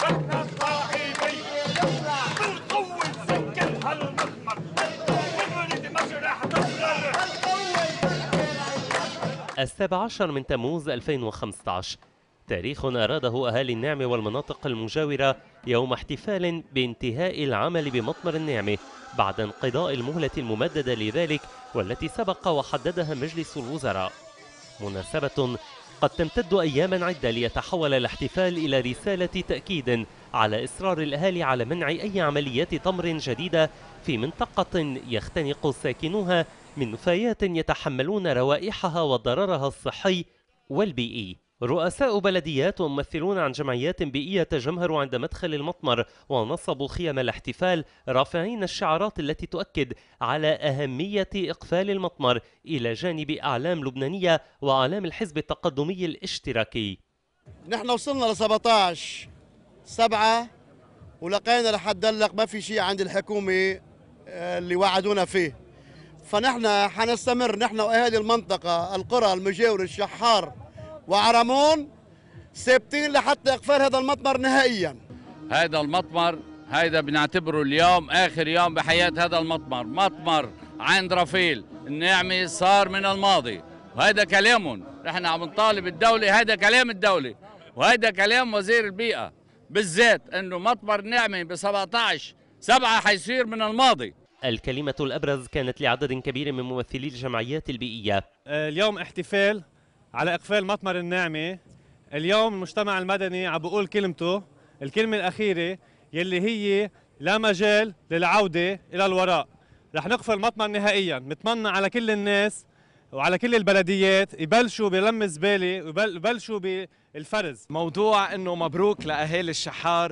17 من تموز 2015 تاريخ أراده أهالي النعمة والمناطق المجاورة يوم احتفال بانتهاء العمل بمطمر النعمة بعد انقضاء المهلة الممددة لذلك والتي سبق وحددها مجلس الوزراء. مناسبة قد تمتد أياما عدة ليتحول الاحتفال إلى رسالة تأكيد على إصرار الأهالي على منع أي عمليات تمر جديدة في منطقة يختنق ساكنوها من نفايات يتحملون روائحها وضررها الصحي والبيئي. رؤساء بلديات وممثلون عن جمعيات بيئية تجمهروا عند مدخل المطمر ونصبوا خيم الاحتفال رافعين الشعارات التي تؤكد على أهمية إقفال المطمر إلى جانب أعلام لبنانية وأعلام الحزب التقدمي الاشتراكي. نحن وصلنا ل 17/7 ولقينا لحد هلق ما في شيء عند الحكومة اللي وعدونا فيه، فنحن حنستمر نحن وأهالي المنطقة القرى المجاورة الشحار وعرمون ثابتين لحتى إقفال هذا المطمر نهائيا. هذا المطمر هذا بنعتبره اليوم آخر يوم بحياة هذا المطمر. مطمر عند رفيل النعمة صار من الماضي، وهذا كلامهم. نحن عم نطالب الدولة، هذا كلام الدولة وهذا كلام وزير البيئة بالذات، انه مطمر النعمة ب 17/7 حيصير من الماضي. الكلمة الأبرز كانت لعدد كبير من ممثلي الجمعيات البيئية. اليوم احتفال على إقفال مطمر النعمة. اليوم المجتمع المدني عم بقول كلمته، الكلمة الأخيرة يلي هي لا مجال للعودة إلى الوراء. رح نقفل مطمر نهائيا. نتمنى على كل الناس وعلى كل البلديات يبلشوا بلم الزبالة ويبلشوا بالفرز. موضوع انه مبروك لأهالي الشحار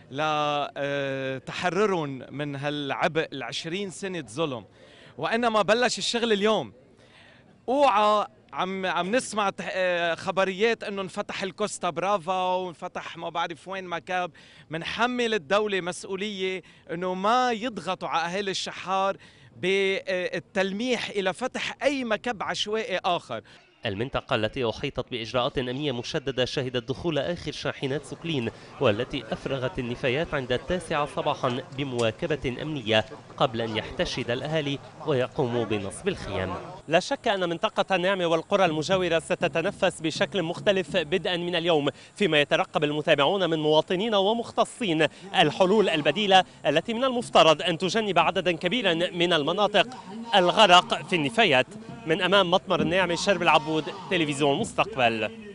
لتحررهم من هالعبء ال20 سنة ظلم، وإنما بلش الشغل اليوم. اوعى عم نسمع خبريات انه انفتح الكوستا برافا وانفتح ما بعرف وين مكاب. منحمل الدولة مسؤولية انه ما يضغطوا على اهالي الشحار بالتلميح الى فتح اي مكب عشوائي اخر. المنطقة التي أحيطت بإجراءات أمنية مشددة شهدت دخول آخر شاحنات سوكلين والتي أفرغت النفايات عند 9 صباحا بمواكبة أمنية قبل أن يحتشد الأهالي ويقوموا بنصب الخيام. لا شك أن منطقة النعمة والقرى المجاورة ستتنفس بشكل مختلف بدءا من اليوم، فيما يترقب المتابعون من مواطنين ومختصين الحلول البديلة التي من المفترض أن تجنب عددا كبيرا من المناطق الغرق في النفايات. من أمام مطمر النعمة، شرب العبود، تلفزيون مستقبل.